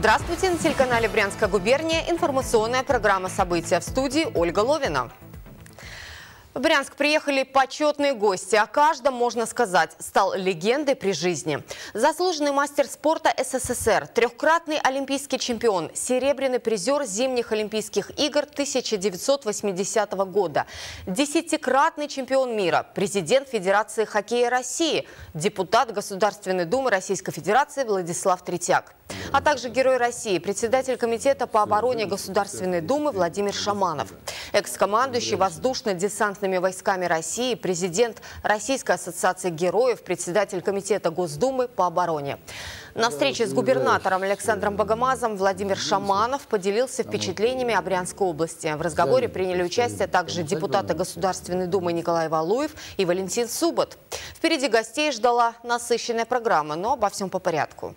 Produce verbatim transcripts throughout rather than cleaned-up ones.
Здравствуйте! На телеканале «Брянская губерния» информационная программа «События», в студии Ольга Ловина. В Брянск приехали почетные гости. О каждом, можно сказать, стал легендой при жизни. Заслуженный мастер спорта СССР, трехкратный олимпийский чемпион, серебряный призер зимних Олимпийских игр тысяча девятьсот восьмидесятого года, десятикратный чемпион мира, президент Федерации хоккея России, депутат Государственной Думы Российской Федерации Владислав Третьяк, а также герой России, председатель комитета по обороне Государственной Думы Владимир Шаманов, экс-командующий воздушно-десантными войсками России, президент Российской ассоциации героев, председатель комитета Госдумы по обороне. На встрече с губернатором Александром Богомазом Владимир Шаманов поделился впечатлениями о Брянской области. В разговоре приняли участие также депутаты Государственной Думы Николай Валуев и Валентин Субот. Впереди гостей ждала насыщенная программа, но обо всем по порядку.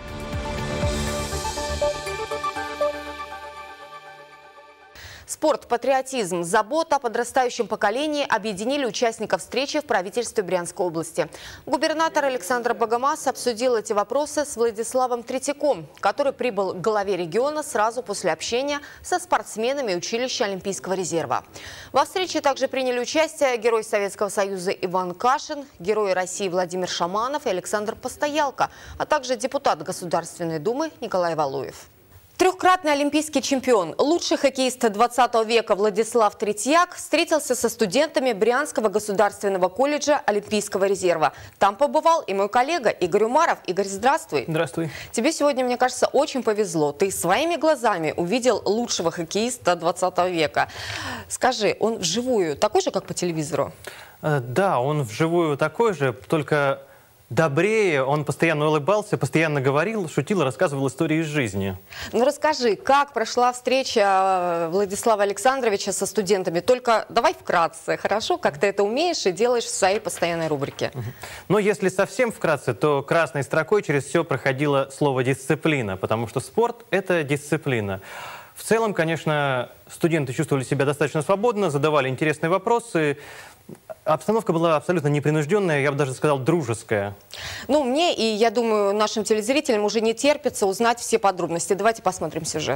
Спорт, патриотизм, забота о подрастающем поколении объединили участников встречи в правительстве Брянской области. Губернатор Александр Богомаз обсудил эти вопросы с Владиславом Третьяком, который прибыл к главе региона сразу после общения со спортсменами училища Олимпийского резерва. Во встрече также приняли участие герой Советского Союза Иван Кашин, герои России Владимир Шаманов и Александр Постоялко, а также депутат Государственной Думы Николай Валуев. Трехкратный олимпийский чемпион, лучший хоккеист двадцатого века Владислав Третьяк встретился со студентами Брянского государственного колледжа Олимпийского резерва. Там побывал и мой коллега Игорь Умаров. Игорь, здравствуй. Здравствуй. Тебе сегодня, мне кажется, очень повезло. Ты своими глазами увидел лучшего хоккеиста двадцатого века. Скажи, он вживую такой же, как по телевизору? Да, он вживую такой же, только добрее. Он постоянно улыбался, постоянно говорил, шутил, рассказывал истории из жизни. Ну расскажи, как прошла встреча Владислава Александровича со студентами? Только давай вкратце, хорошо? Как ты это умеешь и делаешь в своей постоянной рубрике. Но если совсем вкратце, то красной строкой через все проходило слово «дисциплина», потому что спорт – это дисциплина. В целом, конечно, студенты чувствовали себя достаточно свободно, задавали интересные вопросы. Обстановка была абсолютно непринужденная, я бы даже сказал, дружеская. Ну, мне и, я думаю, нашим телезрителям уже не терпится узнать все подробности. Давайте посмотрим сюжет.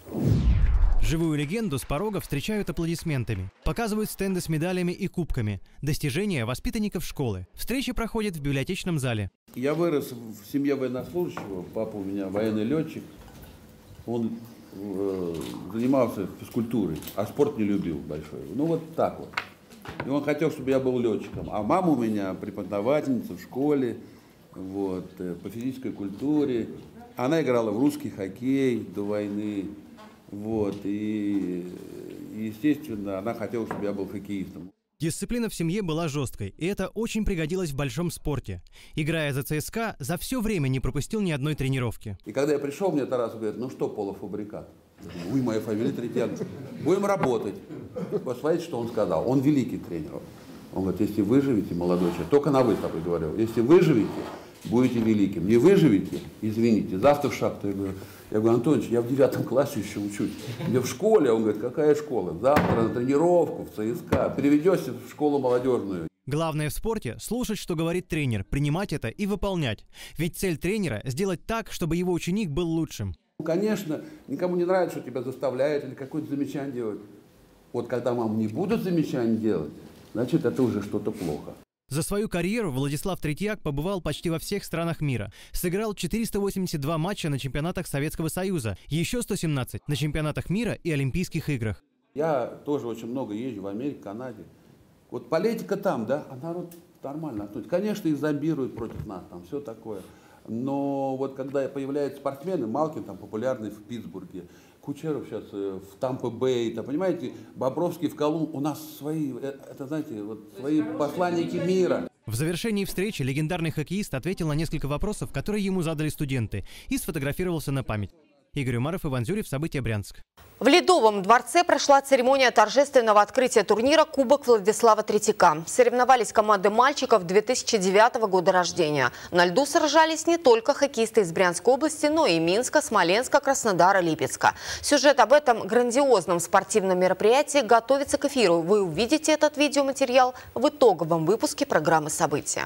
Живую легенду с порога встречают аплодисментами. Показывают стенды с медалями и кубками. Достижения воспитанников школы. Встреча проходит в библиотечном зале. Я вырос в семье военнослужащего. Папа у меня военный летчик. Он э, занимался физкультурой, а спорт не любил большой. Ну, вот так вот. И он хотел, чтобы я был летчиком. А мама у меня преподавательница в школе, вот, по физической культуре. Она играла в русский хоккей до войны. Вот, и, естественно, она хотела, чтобы я был хоккеистом. Дисциплина в семье была жесткой, и это очень пригодилось в большом спорте. Играя за ЦСКА, за все время не пропустил ни одной тренировки. И когда я пришел, мне Тарас говорит: ну что, полуфабрикат? Ой, моя фамилия Третьяк. Будем работать. Посмотрите, что он сказал. Он великий тренер. Он говорит: если выживете, молодой человек, только на вы с тобой говорю, если выживете, будете великим. Не выживете, извините, завтра в шахту. Я говорю, я говорю: Антонович, я в девятом классе еще учусь. Я в школе. Он говорит: какая школа? Завтра на тренировку в ЦСКА. Переведешься в школу молодежную. Главное в спорте – слушать, что говорит тренер, принимать это и выполнять. Ведь цель тренера – сделать так, чтобы его ученик был лучшим. Конечно, никому не нравится, что тебя заставляют или какое-то замечание делать. Вот когда вам не будут замечания делать, значит, это уже что-то плохо. За свою карьеру Владислав Третьяк побывал почти во всех странах мира. Сыграл четыреста восемьдесят два матча на чемпионатах Советского Союза, еще сто семнадцать на чемпионатах мира и Олимпийских играх. Я тоже очень много езжу в Америке, Канаде. Вот политика там, да, а народ нормально относится. Конечно, их зомбируют против нас, там все такое. Но вот когда появляются спортсмены, Малкин там популярный в Питтсбурге, Кучеров сейчас в Тампа-Бэй, понимаете, Бобровский в Колумб, у нас свои, это, знаете, вот свои посланники мира. В завершении встречи легендарный хоккеист ответил на несколько вопросов, которые ему задали студенты, и сфотографировался на память. Игорь Умаров, Иван Зюрев, события Брянск. В Ледовом дворце прошла церемония торжественного открытия турнира «Кубок Владислава Третьяка». Соревновались команды мальчиков две тысячи девятого года рождения. На льду сражались не только хоккеисты из Брянской области, но и Минска, Смоленска, Краснодара, Липецка. Сюжет об этом грандиозном спортивном мероприятии готовится к эфиру. Вы увидите этот видеоматериал в итоговом выпуске программы «События».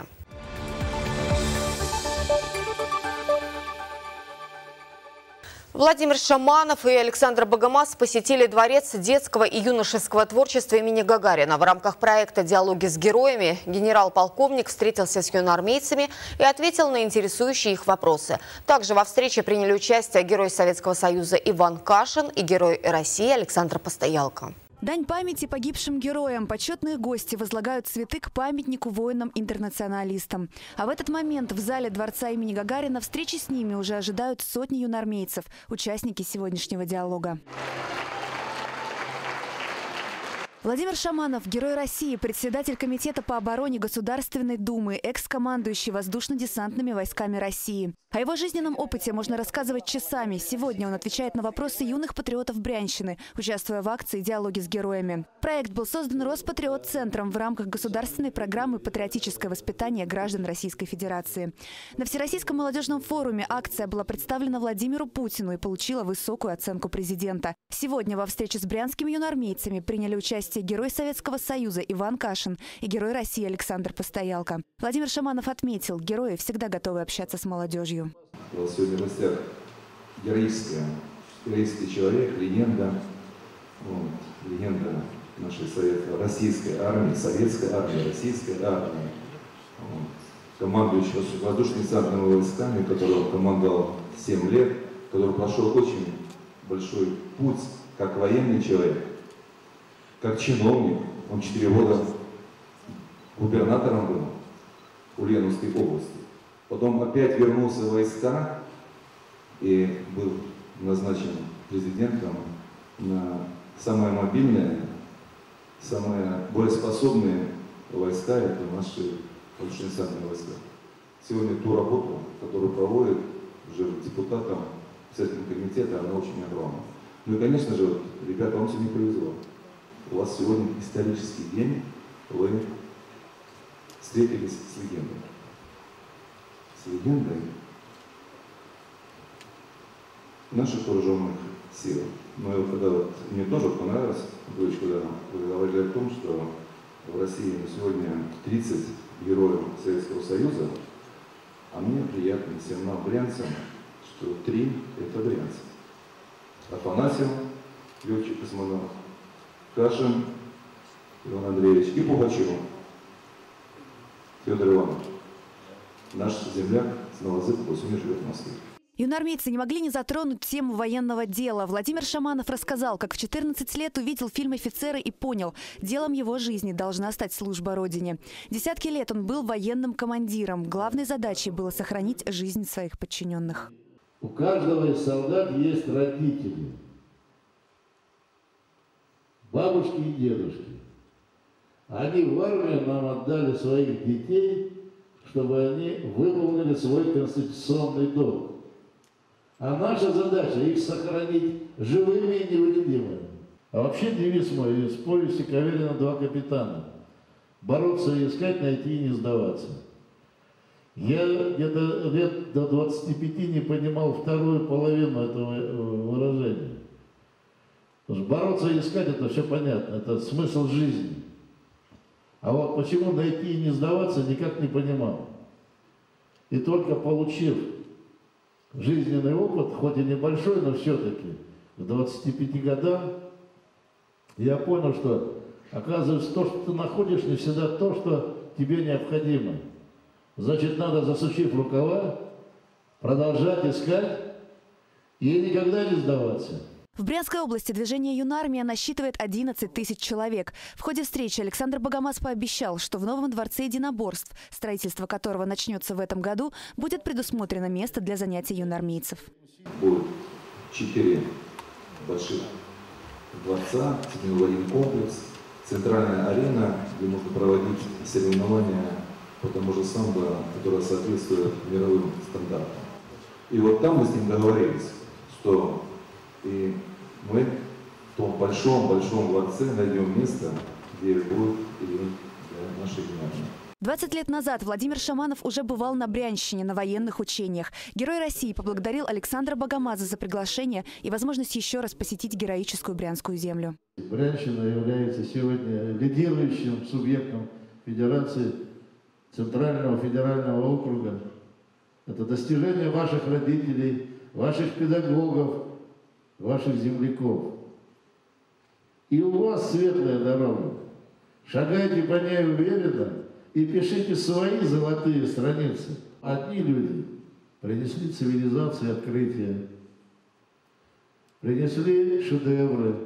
Владимир Шаманов и Александр Богомаз посетили Дворец детского и юношеского творчества имени Гагарина. В рамках проекта «Диалоги с героями» генерал-полковник встретился с юноармейцами и ответил на интересующие их вопросы. Также во встрече приняли участие герой Советского Союза Иван Кашин и герой России Александр Постоялко. Дань памяти погибшим героям. Почетные гости возлагают цветы к памятнику воинам-интернационалистам. А в этот момент в зале Дворца имени Гагарина встречи с ними уже ожидают сотни юноармейцев, участники сегодняшнего диалога. Владимир Шаманов, герой России, председатель Комитета по обороне Государственной Думы, экс-командующий воздушно-десантными войсками России. О его жизненном опыте можно рассказывать часами. Сегодня он отвечает на вопросы юных патриотов Брянщины, участвуя в акции «Диалоги с героями». Проект был создан Роспатриот-центром в рамках государственной программы «Патриотическое воспитание граждан Российской Федерации». На Всероссийском молодежном форуме акция была представлена Владимиру Путину и получила высокую оценку президента. Сегодня во встрече с брянскими юноармейцами приняли участие герой Советского Союза Иван Кашин и герой России Александр Постоялко. Владимир Шаманов отметил, герои всегда готовы общаться с молодежью. Сегодня в гостях героическая, героический человек, легенда, вот, легенда нашей совет, российской армии, советской армии, российской армии, вот, командующий воздушно-десантными войсками, который он командовал семь лет, который прошел очень большой путь, как военный человек, как чиновник. Он четыре года губернатором был Ульяновской области. Потом опять вернулся в войска и был назначен президентом на самые мобильные, самые боеспособные войска, это наши воздушно-десантные войска. Сегодня ту работу, которую проводит уже депутатом Председателем комитета, она очень огромна. Ну и, конечно же, вот, ребята, вам сегодня повезло. У вас сегодня исторический день, вы встретились с легендой. С легендой наших вооруженных сил. Но когда вот, мне тоже понравилось, дочь, когда вы говорили о том, что в России на сегодня тридцать героев Советского Союза, а мне приятно всем нам, брянцам, что три – это брянцы. Афанасьев, летчик-космонавт, Кашин Иван Андреевич и Пугачев Федор Иванович. Наш земляк с Новозыбкова сегодня живет в Москве. Юноармейцы не могли не затронуть тему военного дела. Владимир Шаманов рассказал, как в четырнадцать лет увидел фильм «Офицеры» и понял, делом его жизни должна стать служба Родине. Десятки лет он был военным командиром. Главной задачей было сохранить жизнь своих подчиненных. У каждого из солдат есть родители. Бабушки и дедушки. Они в армию нам отдали своих детей, чтобы они выполнили свой конституционный долг. А наша задача их сохранить живыми и невредимыми. А вообще девиз мой из повести Каверина «Два капитана». Бороться и искать, найти и не сдаваться. Я где-то лет до двадцати пяти не понимал вторую половину этого выражения. Потому что бороться и искать — это все понятно, это смысл жизни. А вот почему найти и не сдаваться, никак не понимал. И только получив жизненный опыт, хоть и небольшой, но все-таки к двадцати пяти годам, я понял, что, оказывается, то, что ты находишь, не всегда то, что тебе необходимо. Значит, надо, засучив рукава, продолжать искать и никогда не сдаваться. В Брянской области движение «Юнармия» насчитывает одиннадцать тысяч человек. В ходе встречи Александр Богомаз пообещал, что в новом дворце единоборств, строительство которого начнется в этом году, будет предусмотрено место для занятий юноармейцев. Будет четыре больших дворца, один комплекс, центральная арена, где можно проводить соревнования по тому же самбо, которое соответствует мировым стандартам. И вот там мы с ним договорились, что и мы в том большом-большом дворце найдем место, где будет и для нашей армии. двадцать лет назад Владимир Шаманов уже бывал на Брянщине на военных учениях. Герой России поблагодарил Александра Богомаза за приглашение и возможность еще раз посетить героическую брянскую землю. Брянщина является сегодня лидирующим субъектом Федерации Центрального федерального округа. Это достижение ваших родителей, ваших педагогов, ваших земляков. И у вас светлая дорога. Шагайте по ней уверенно и пишите свои золотые страницы. Одни люди принесли цивилизации открытия, принесли шедевры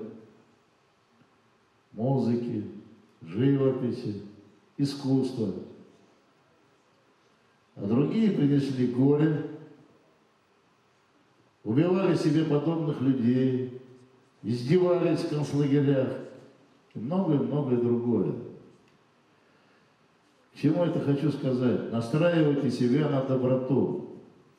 музыки, живописи, искусства. А другие принесли горе, убивали себе подобных людей, издевались в концлагерях и многое-многое другое. К чему это хочу сказать? Настраивайте себя на доброту.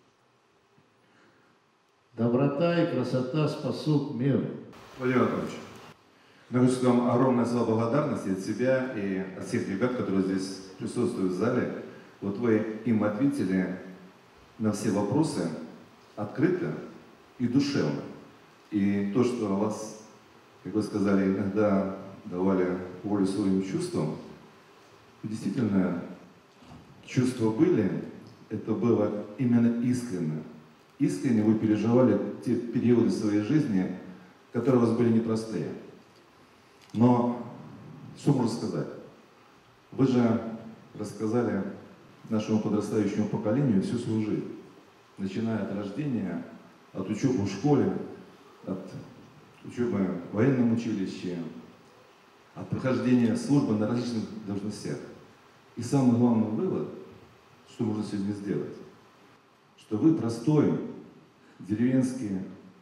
Доброта и красота спасут мир. Владимир Анатольевич, я хочу сказать вам огромное слово благодарности от себя и от всех ребят, которые здесь присутствуют в зале. Вот вы им ответили на все вопросы открыто и душевно. И то, что вас, как вы сказали, иногда давали волю своим чувствам, действительно, чувства были, это было именно искренне. Искренне вы переживали те периоды своей жизни, которые у вас были непростые. Но что можно сказать? Вы же рассказали нашему подрастающему поколению всю свою жизнь, начиная от рождения, от учебы в школе, от учебы в военном училище, от прохождения службы на различных должностях. И самый главный вывод, что можно сегодня сделать, что вы простой деревенский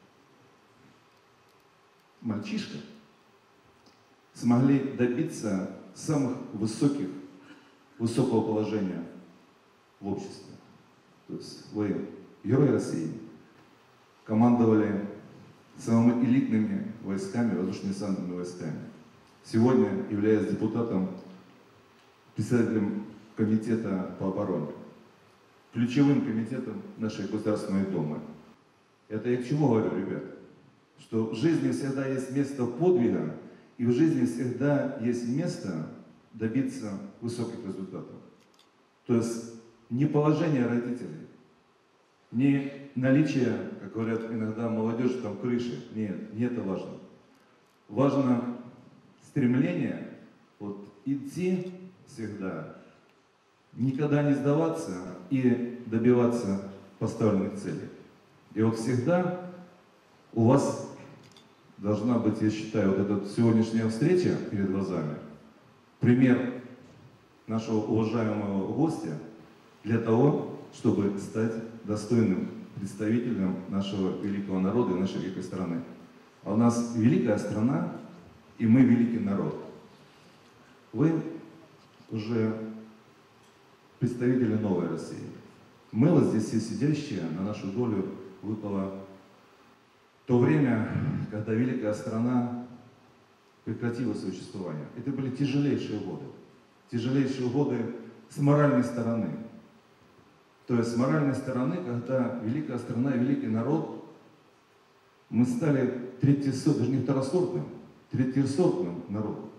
мальчишка смогли добиться самых высоких, высокого положения в обществе. То есть вы герой России, командовали самыми элитными войсками, воздушно-десантными войсками. Сегодня, являясь депутатом, председателем комитета по обороне, ключевым комитетом нашей Государственной Думы. Это я к чему говорю, ребят? Что в жизни всегда есть место подвига, и в жизни всегда есть место добиться высоких результатов. То есть не положение родителей, не наличие, как говорят иногда молодежь, там крыши. Нет, не это важно. Важно стремление вот, идти всегда, никогда не сдаваться и добиваться поставленных целей. И вот всегда у вас должна быть, я считаю, вот эта сегодняшняя встреча перед глазами, пример нашего уважаемого гостя для того, чтобы стать достойным представителем нашего великого народа и нашей великой страны. А у нас великая страна, и мы великий народ. Вы уже представители новой России. Мы вот здесь все сидящие, на нашу долю выпало то время, когда великая страна прекратила существование. Это были тяжелейшие годы. Тяжелейшие годы с моральной стороны. То есть с моральной стороны, когда великая страна и великий народ, мы стали третьесортным, даже не второсортным, третьесортным народом.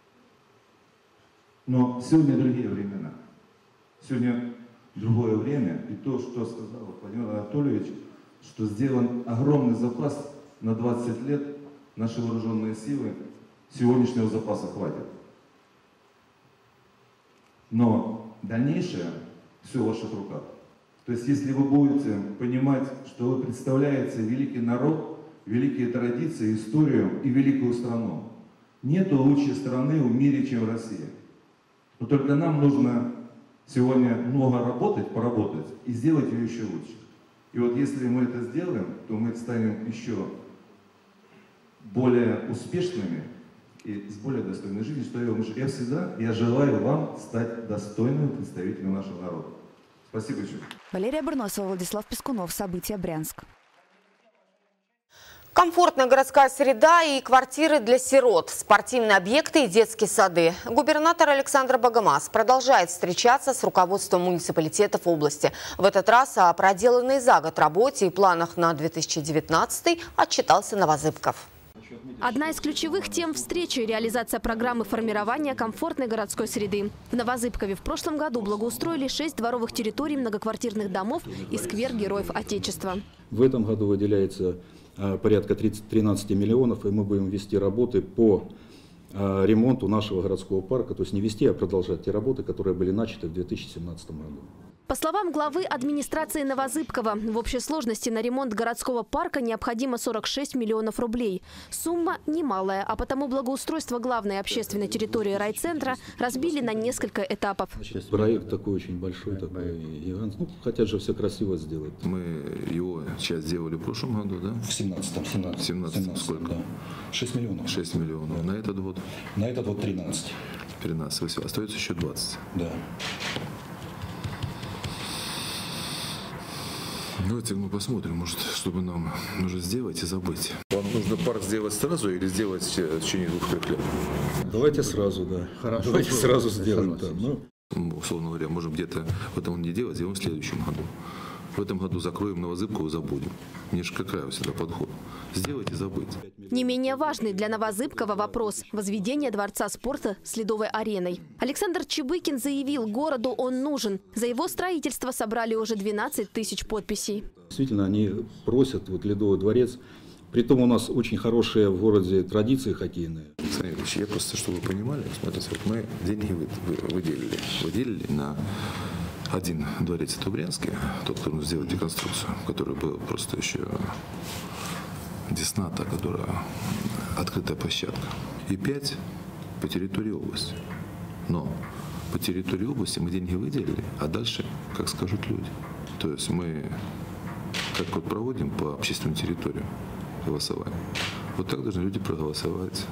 Но сегодня другие времена. Сегодня другое время. И то, что сказал Владимир Анатольевич, что сделан огромный запас на двадцать лет, наши вооруженные силы, сегодняшнего запаса хватит. Но дальнейшее все в ваших руках. То есть, если вы будете понимать, что вы представляете великий народ, великие традиции, историю и великую страну, нету лучшей страны в мире, чем Россия. Но только нам нужно сегодня много работать, поработать и сделать ее еще лучше. И вот если мы это сделаем, то мы станем еще более успешными и с более достойной жизнью, что я, я всегда, я желаю вам стать достойным представителем нашего народа. Спасибо еще. Валерия Бурносова, Владислав Пескунов. События, Брянск. Комфортная городская среда и квартиры для сирот, спортивные объекты и детские сады. Губернатор Александр Богомаз продолжает встречаться с руководством муниципалитетов области. В этот раз о проделанной за год работе и планах на две тысячи девятнадцатый отчитался Новозыбков. Хочу отметить Одна из ключевых тем встречи – реализация программы формирования комфортной городской среды. В Новозыбкове в прошлом году благоустроили шесть дворовых территорий многоквартирных домов и сквер Героев Отечества. В этом году выделяется порядка тринадцати миллионов, и мы будем вести работы по ремонту нашего городского парка, то есть не вести, а продолжать те работы, которые были начаты в две тысячи семнадцатом году. По словам главы администрации Новозыбкова, в общей сложности на ремонт городского парка необходимо сорок шесть миллионов рублей. Сумма немалая, а потому благоустройство главной общественной территории райцентра разбили на несколько этапов. Проект такой очень большой, такой гигант. Ну, хотят же все красиво сделать. Мы его часть сделали в прошлом году, да? В семнадцатом. В семнадцатом сколько? Да. шесть миллионов. шесть миллионов. Да. На этот год? На этот год тринадцать. тринадцать. Остается еще двадцать. Да. Давайте мы посмотрим, может, чтобы нам нужно сделать и забыть. Вам нужно парк сделать сразу или сделать в течение двух-трех лет? Давайте сразу, да. Хорошо. Давайте сразу сделаем. Да. Ну, условно говоря, можем где-то в этом не делать, сделаем в следующем году. В этом году закроем Новозыбкову, забудем. Мне же какая всегда подход. Сделать и забыть. Не менее важный для Новозыбкова вопрос – возведение дворца спорта с ледовой ареной. Александр Чебыкин заявил, городу он нужен. За его строительство собрали уже двенадцать тысяч подписей. Действительно, они просят вот ледовый дворец. Притом у нас очень хорошие в городе традиции хоккейные. Александр Ильич, я просто, чтобы вы понимали, смотрите, вот мы деньги выделили. Выделили на один дворец, это Брянский, тот, кто сделал реконструкцию, который был просто еще Десната, которая открытая площадка. И пять по территории области. Но по территории области мы деньги выделили, а дальше, как скажут люди. То есть мы как вот проводим по общественной территории голосование. Вот так должны люди проголосовать.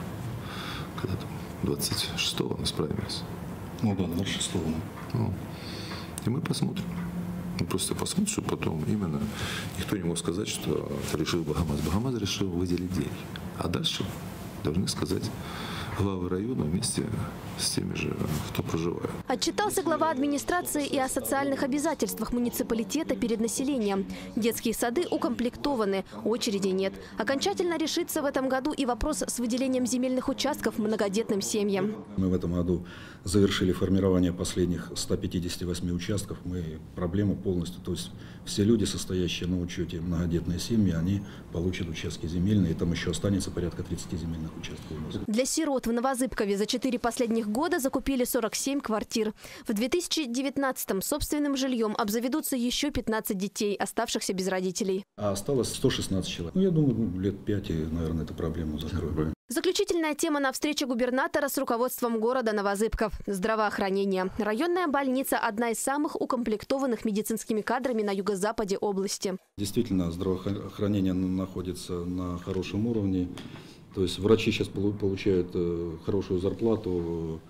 Когда там двадцать шестого мы справились. Ну да, двадцать шестого. Ну, и мы посмотрим. Мы просто посмотрим, чтобы потом именно никто не мог сказать, что это решил Богомаз. Богомаз решил выделить деньги. А дальше должны сказать главы района вместе с теми же, кто проживает. Отчитался глава администрации и о социальных обязательствах муниципалитета перед населением. Детские сады укомплектованы, очереди нет. Окончательно решится в этом году и вопрос с выделением земельных участков многодетным семьям. Мы в этом году завершили формирование последних ста пятидесяти восьми участков. Мы проблему полностью, то есть все люди, состоящие на учете многодетные семьи, они получат участки земельные. И там еще останется порядка тридцати земельных участков. Для сирот в Новозыбкове за четыре последних года закупили сорок семь квартир. В две тысячи девятнадцатом собственным жильем обзаведутся еще пятнадцать детей, оставшихся без родителей. А осталось сто шестнадцать человек. Ну, я думаю, лет пять, и, наверное, эту проблему закроем. Заключительная тема на встрече губернатора с руководством города Новозыбков – здравоохранение. Районная больница – одна из самых укомплектованных медицинскими кадрами на юго-западе области. Действительно, здравоохранение находится на хорошем уровне. То есть врачи сейчас получают хорошую зарплату,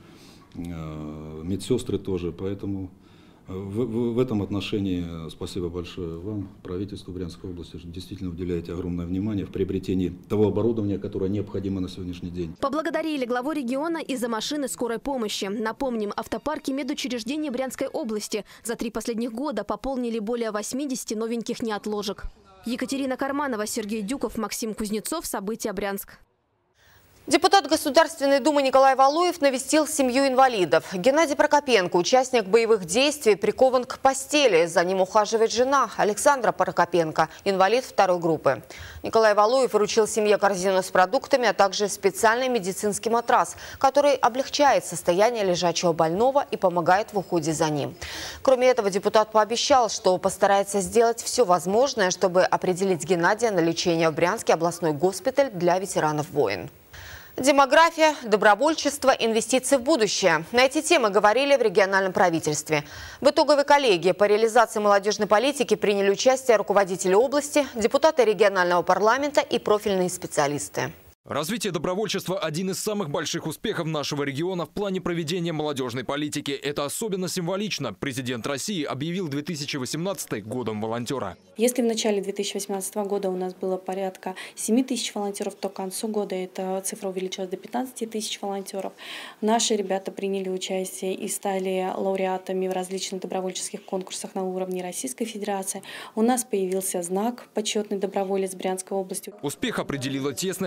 медсестры тоже, поэтому в, в, в этом отношении спасибо большое вам, правительству Брянской области, что действительно уделяете огромное внимание в приобретении того оборудования, которое необходимо на сегодняшний день. Поблагодарили главу региона и за машины скорой помощи. Напомним, автопарки медучреждений Брянской области за три последних года пополнили более восьмидесяти новеньких неотложек. Екатерина Карманова, Сергей Дюков, Максим Кузнецов. События Брянск. Депутат Государственной Думы Николай Валуев навестил семью инвалидов. Геннадий Прокопенко, участник боевых действий, прикован к постели. За ним ухаживает жена Александра Прокопенко, инвалид второй группы. Николай Валуев вручил семье корзину с продуктами, а также специальный медицинский матрас, который облегчает состояние лежачего больного и помогает в уходе за ним. Кроме этого, депутат пообещал, что постарается сделать все возможное, чтобы определить Геннадия на лечение в Брянский областной госпиталь для ветеранов войн. Демография, добровольчество, инвестиции в будущее. На эти темы говорили в региональном правительстве. В итоговой коллегии по реализации молодежной политики приняли участие руководители области, депутаты регионального парламента и профильные специалисты. Развитие добровольчества – один из самых больших успехов нашего региона в плане проведения молодежной политики. Это особенно символично. Президент России объявил две тысячи восемнадцатый годом волонтера. Если в начале две тысячи восемнадцатого года у нас было порядка семи тысяч волонтеров, то к концу года эта цифра увеличилась до пятнадцати тысяч волонтеров. Наши ребята приняли участие и стали лауреатами в различных добровольческих конкурсах на уровне Российской Федерации. У нас появился знак «Почетный доброволец Брянской области». Успех определило тесное сотрудничество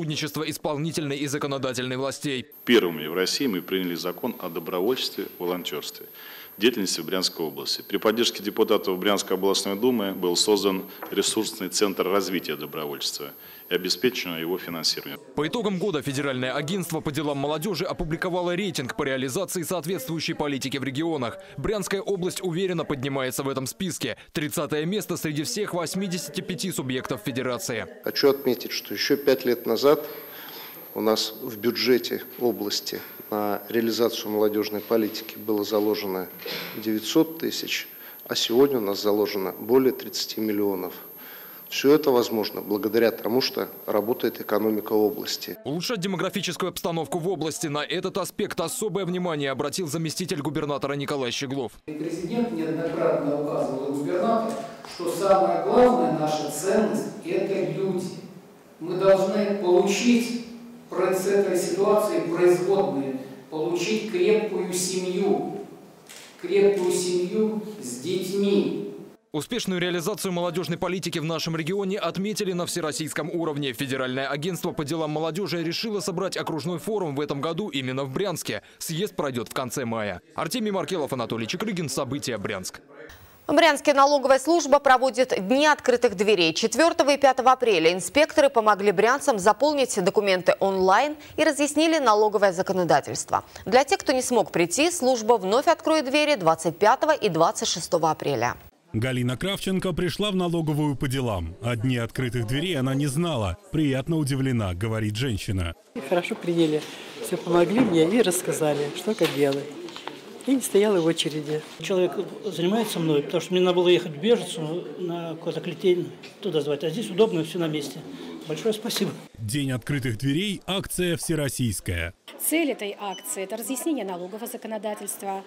сотрудничество исполнительной и законодательной властей. Первыми в России мы приняли закон о добровольчестве, волонтерстве, деятельности в Брянской области. При поддержке депутатов Брянской областной думы был создан ресурсный центр развития добровольчества и обеспечено его финансирование. По итогам года Федеральное агентство по делам молодежи опубликовало рейтинг по реализации соответствующей политики в регионах. Брянская область уверенно поднимается в этом списке. тридцатое место среди всех восьмидесяти пяти субъектов Федерации. Хочу отметить, что еще пять лет назад у нас в бюджете области на реализацию молодежной политики было заложено девятьсот тысяч, а сегодня у нас заложено более тридцати миллионов. Все это возможно благодаря тому, что работает экономика области. Улучшать демографическую обстановку в области. На этот аспект особое внимание обратил заместитель губернатора Николай Щеглов. Президент неоднократно указывал губернатору, что самая главная наша ценность – это люди. Мы должны получить с этой ситуации производные, получить крепкую семью, крепкую семью с детьми. Успешную реализацию молодежной политики в нашем регионе отметили на всероссийском уровне. Федеральное агентство по делам молодежи решило собрать окружной форум в этом году именно в Брянске. Съезд пройдет в конце мая. Артемий Маркелов, Анатолий Чекрыгин. События. Брянск. Брянская налоговая служба проводит дни открытых дверей. четвёртого и пятого апреля инспекторы помогли брянцам заполнить документы онлайн и разъяснили налоговое законодательство. Для тех, кто не смог прийти, служба вновь откроет двери двадцать пятого и двадцать шестого апреля. Галина Кравченко пришла в налоговую по делам. О дне открытых дверей она не знала. Приятно удивлена, говорит женщина. Хорошо приняли. Все помогли мне и рассказали, что как делать. И не стояла в очереди. Человек занимается мной, потому что мне надо было ехать в Бежецу на какой-то клетень, туда звать. А здесь удобно, все на месте. Большое спасибо. День открытых дверей – акция всероссийская. Цель этой акции – это разъяснение налогового законодательства.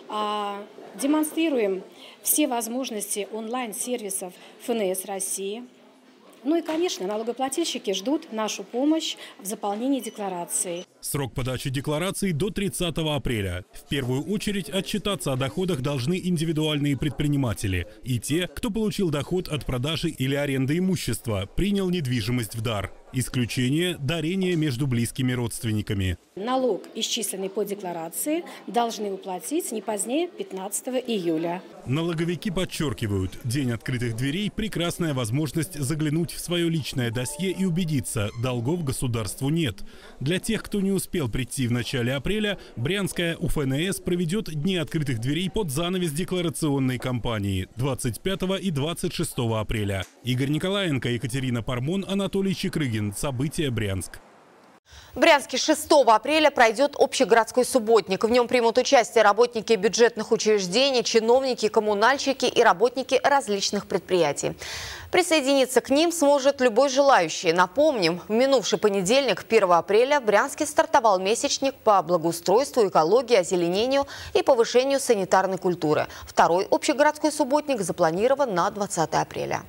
Демонстрируем все возможности онлайн-сервисов эф эн эс России. Ну и, конечно, налогоплательщики ждут нашу помощь в заполнении декларации. Срок подачи декларации до тридцатого апреля. В первую очередь отчитаться о доходах должны индивидуальные предприниматели и те, кто получил доход от продажи или аренды имущества, принял недвижимость в дар. Исключение – дарение между близкими родственниками. Налог, исчисленный по декларации, должны уплатить не позднее пятнадцатого июля. Налоговики подчеркивают, день открытых дверей – прекрасная возможность заглянуть в свое личное досье и убедиться – долгов государству нет. Для тех, кто не успел прийти в начале апреля, Брянская У Ф Н С проведет дни открытых дверей под занавес декларационной кампании двадцать пятого и двадцать шестого апреля. Игорь Николаенко, Екатерина Пармон, Анатолий Чекрыгин. События. Брянск. В Брянске шестого апреля пройдет общегородской субботник. В нем примут участие работники бюджетных учреждений, чиновники, коммунальщики и работники различных предприятий. Присоединиться к ним сможет любой желающий. Напомним, в минувший понедельник, первого апреля, в Брянске стартовал месячник по благоустройству, экологии, озеленению и повышению санитарной культуры. Второй общегородской субботник запланирован на двадцатое апреля.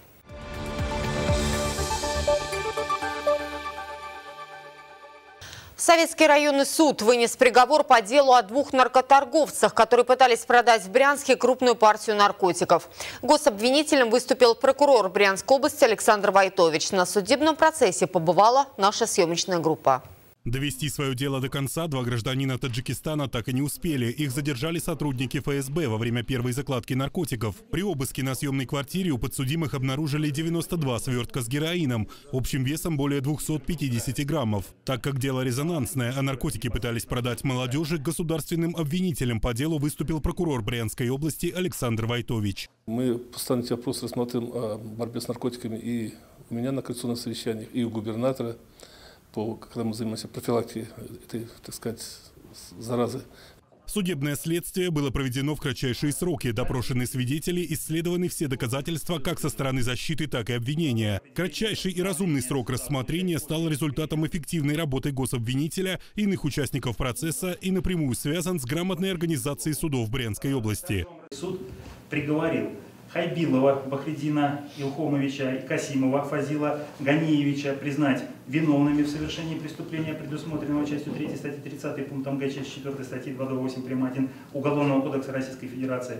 Советский районный суд вынес приговор по делу о двух наркоторговцах, которые пытались продать в Брянске крупную партию наркотиков. Гособвинителем выступил прокурор Брянской области Александр Войтович. На судебном процессе побывала наша съемочная группа. Довести свое дело до конца два гражданина Таджикистана так и не успели. Их задержали сотрудники Эф Эс Бэ во время первой закладки наркотиков. При обыске на съемной квартире у подсудимых обнаружили девяносто два свертка с героином, общим весом более двухсот пятидесяти граммов. Так как дело резонансное, а наркотики пытались продать молодежи, государственным обвинителем по делу выступил прокурор Брянской области Александр Войтович. Мы постоянно эти вопросы рассмотрим о борьбе с наркотиками и у меня на координационных совещаниях, и у губернатора. По, когда мы занимаемся профилактикой этой, так сказать, заразы. Судебное следствие было проведено в кратчайшие сроки. Допрошены свидетели, исследованы все доказательства как со стороны защиты, так и обвинения. Кратчайший и разумный срок рассмотрения стал результатом эффективной работы гособвинителя, иных участников процесса и напрямую связан с грамотной организацией судов в Брянской области. Суд приговорил Хайбилова Бахридина Илхомовича и Касимова Фазила Ганиевича признать виновными в совершении преступления, предусмотренного частью третьей статьи тридцатой пунктом Г части четвёртой статьи два восемь прим. один Уголовного кодекса Российской Федерации.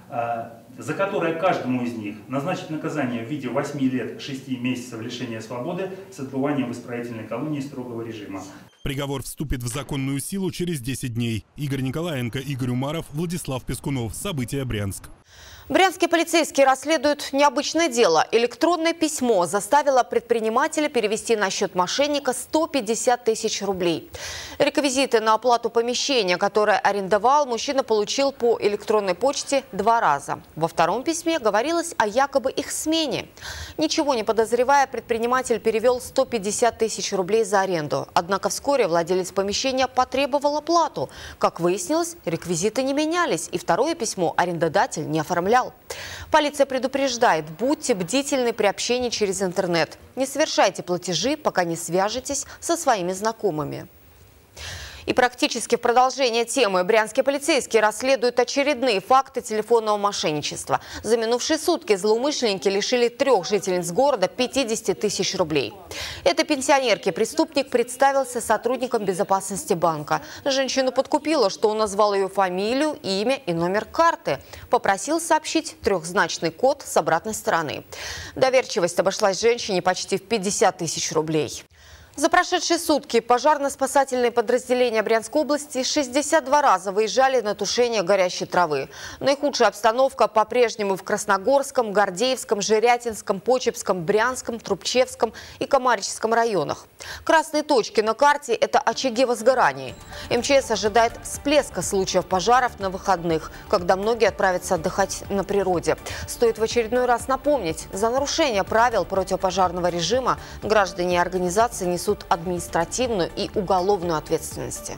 за которое каждому из них назначить наказание в виде восьми лет шести месяцев лишения свободы с отбыванием в исправительной колонии строгого режима. Приговор вступит в законную силу через десять дней. Игорь Николаенко, Игорь Умаров, Владислав Пескунов. События, Брянск. Брянские полицейские расследуют необычное дело. Электронное письмо заставило предпринимателя перевести на счет мошенника сто пятьдесят тысяч рублей. Реквизиты на оплату помещения, которое арендовал, мужчина получил по электронной почте два раза. Во втором письме говорилось о якобы их смене. Ничего не подозревая, предприниматель перевел сто пятьдесят тысяч рублей за аренду. Однако вскоре владелец помещения потребовал оплату. Как выяснилось, реквизиты не менялись, и второе письмо арендодатель не оформлял. Полиция предупреждает, будьте бдительны при общении через интернет. Не совершайте платежи, пока не свяжетесь со своими знакомыми. И практически в продолжение темы брянские полицейские расследуют очередные факты телефонного мошенничества. За минувшие сутки злоумышленники лишили трех жительниц города пятидесяти тысяч рублей. Этой пенсионерке преступник представился сотрудником безопасности банка. Женщину подкупило, что он назвал ее фамилию, имя и номер карты. Попросил сообщить трехзначный код с обратной стороны. Доверчивость обошлась женщине почти в пятьдесят тысяч рублей. За прошедшие сутки пожарно-спасательные подразделения Брянской области шестьдесят два раза выезжали на тушение горящей травы. Наихудшая обстановка по-прежнему в Красногорском, Гордеевском, Жирятинском, Почепском, Брянском, Трубчевском и Комарическом районах. Красные точки на карте – это очаги возгораний. эм че эс ожидает всплеска случаев пожаров на выходных, когда многие отправятся отдыхать на природе. Стоит в очередной раз напомнить, за нарушение правил противопожарного режима граждане и организации несут административную и уголовную ответственность.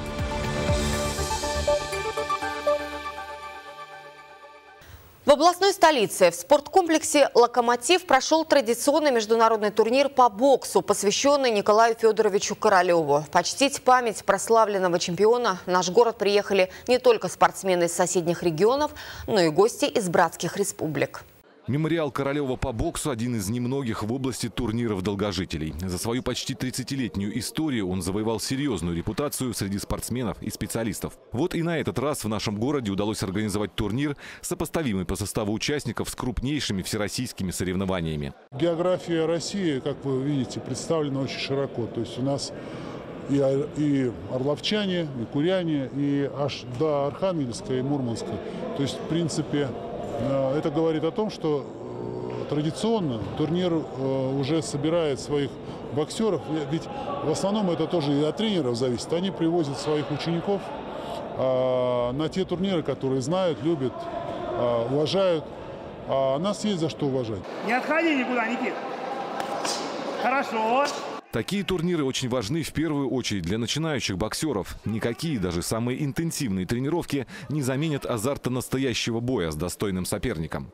В областной столице в спорткомплексе «Локомотив» прошел традиционный международный турнир по боксу, посвященный Николаю Федоровичу Королеву. Почтить память прославленного чемпиона в наш город приехали не только спортсмены из соседних регионов, но и гости из братских республик. Мемориал Королева по боксу – один из немногих в области турниров долгожителей. За свою почти тридцатилетнюю историю он завоевал серьезную репутацию среди спортсменов и специалистов. Вот и на этот раз в нашем городе удалось организовать турнир, сопоставимый по составу участников с крупнейшими всероссийскими соревнованиями. География России, как вы видите, представлена очень широко. То есть у нас и, и орловчане, и куряне, и аж до Архангельска и Мурманска. То есть, в принципе, это говорит о том, что традиционно турнир уже собирает своих боксеров, ведь в основном это тоже и от тренеров зависит. Они привозят своих учеников на те турниры, которые знают, любят, уважают. А нас есть за что уважать. Не отходи никуда, Никит. Хорошо. Такие турниры очень важны в первую очередь для начинающих боксеров. Никакие, даже самые интенсивные тренировки не заменят азарта настоящего боя с достойным соперником.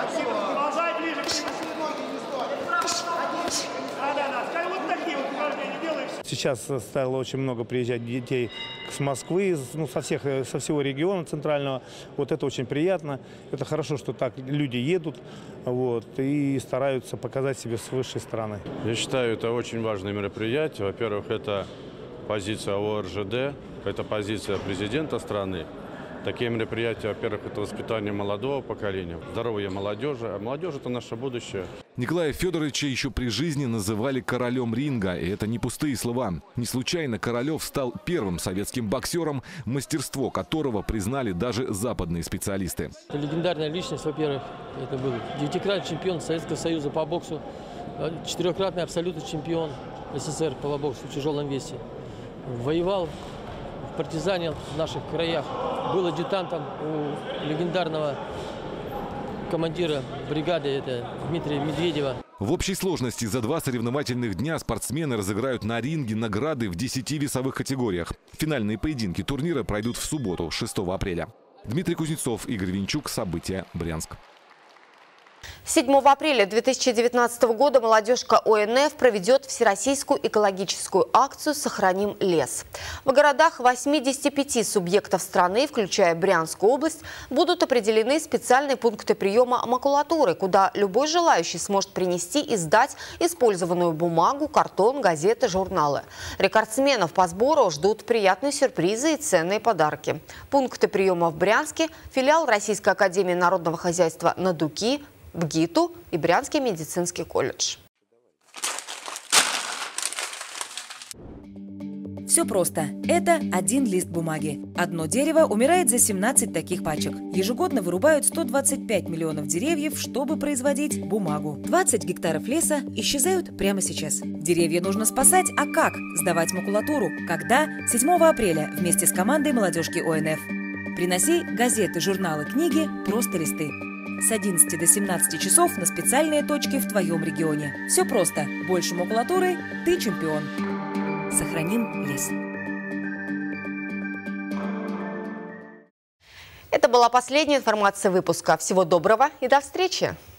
Сейчас стало очень много приезжать детей с Москвы, ну, со, всех, со всего региона центрального. Вот это очень приятно. Это хорошо, что так люди едут, вот, и стараются показать себя с высшей стороны. Я считаю, это очень важное мероприятие. Во-первых, это позиция о эр жэ дэ, это позиция президента страны. Такие мероприятия, во-первых, это воспитание молодого поколения, здоровье молодежи. А молодежь – это наше будущее. Николая Федоровича еще при жизни называли королем ринга. И это не пустые слова. Не случайно Королев стал первым советским боксером, мастерство которого признали даже западные специалисты. Это легендарная личность, во-первых. Это был девятикратный чемпион Советского Союза по боксу, четырехкратный абсолютный чемпион эс эс эс эр по боксу в тяжелом весе. Воевал в партизане в наших краях. Был адъютантом у легендарного командира бригады, это Дмитрия Медведева. В общей сложности за два соревновательных дня спортсмены разыграют на ринге награды в десяти весовых категориях. Финальные поединки турнира пройдут в субботу, шестого апреля. Дмитрий Кузнецов, Игорь Винчук. События. Брянск. седьмого апреля две тысячи девятнадцатого года молодежка О Н Ф проведет всероссийскую экологическую акцию «Сохраним лес». В городах восьмидесяти пяти субъектов страны, включая Брянскую область, будут определены специальные пункты приема макулатуры, куда любой желающий сможет принести и сдать использованную бумагу, картон, газеты, журналы. Рекордсменов по сбору ждут приятные сюрпризы и ценные подарки. Пункты приема в Брянске, филиал Российской академии народного хозяйства «Надуки», БГИТу и Брянский медицинский колледж. Все просто. Это один лист бумаги. Одно дерево умирает за семнадцать таких пачек. Ежегодно вырубают сто двадцать пять миллионов деревьев, чтобы производить бумагу. двадцать гектаров леса исчезают прямо сейчас. Деревья нужно спасать, а как? Сдавать макулатуру. Когда? седьмого апреля вместе с командой молодежки О Н Ф. Приноси газеты, журналы, книги, просто листы. С одиннадцати до семнадцати часов на специальные точки в твоем регионе. Все просто. Больше макулатуры – ты чемпион. Сохраним лес. Это была последняя информация выпуска. Всего доброго и до встречи!